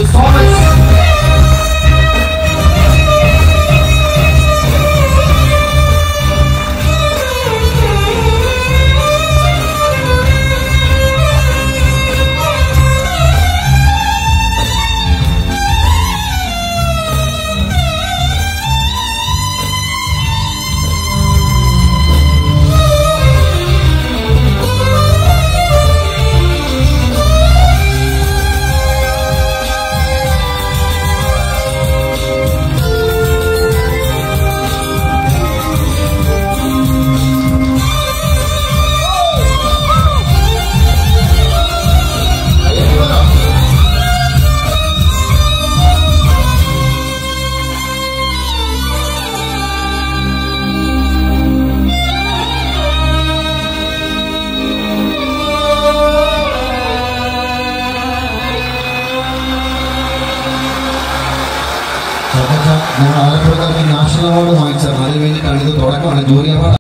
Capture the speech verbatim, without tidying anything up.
you so much. ഞങ്ങൾ ആലപ്പുഴക്കാർക്ക് national award വാങ്ങിച്ചാൽ അതിന് വേണ്ടിയിട്ടാണ് ഇത് തുടക്കമാണ് ജൂറി അവാർഡ്.